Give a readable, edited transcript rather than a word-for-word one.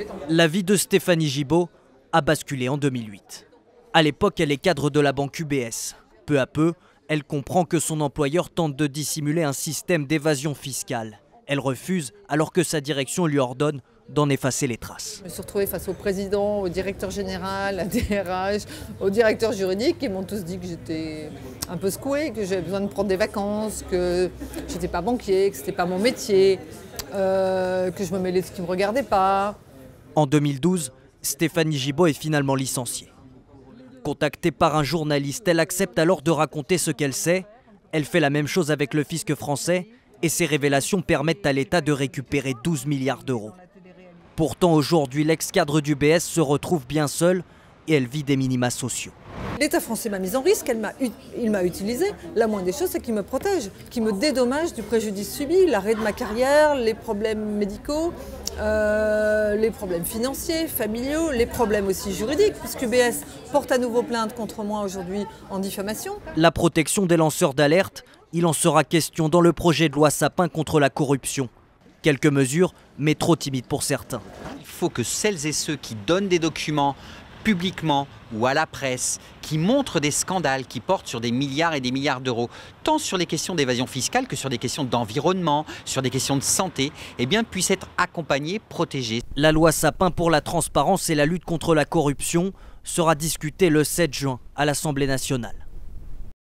La vie de Stéphanie Gibaud a basculé en 2008. À l'époque, elle est cadre de la banque UBS. Peu à peu, elle comprend que son employeur tente de dissimuler un système d'évasion fiscale. Elle refuse alors que sa direction lui ordonne d'en effacer les traces. Je me suis retrouvée face au président, au directeur général, à DRH, au directeur juridique qui m'ont tous dit que j'étais un peu secouée, que j'avais besoin de prendre des vacances, que je n'étais pas banquier, que ce n'était pas mon métier, que je me mêlais de ce qui ne me regardait pas. En 2012, Stéphanie Gibaud est finalement licenciée. Contactée par un journaliste, elle accepte alors de raconter ce qu'elle sait. Elle fait la même chose avec le fisc français et ces révélations permettent à l'État de récupérer 12 milliards d'euros. Pourtant, aujourd'hui, l'ex-cadre d'UBS se retrouve bien seule et elle vit des minima sociaux. L'État français m'a mise en risque, il m'a utilisé. La moindre des choses, c'est qu'il me protège, qu'il me dédommage du préjudice subi, l'arrêt de ma carrière, les problèmes médicaux, les problèmes financiers, familiaux, les problèmes aussi juridiques, puisque UBS porte à nouveau plainte contre moi aujourd'hui en diffamation. La protection des lanceurs d'alerte, il en sera question dans le projet de loi Sapin contre la corruption. Quelques mesures, mais trop timides pour certains. Il faut que celles et ceux qui donnent des documents publiquement ou à la presse, qui montrent des scandales qui portent sur des milliards et des milliards d'euros, tant sur les questions d'évasion fiscale que sur des questions d'environnement, sur des questions de santé, eh bien, puissent être accompagnés, protégés. La loi Sapin pour la transparence et la lutte contre la corruption sera discutée le 7 juin à l'Assemblée nationale.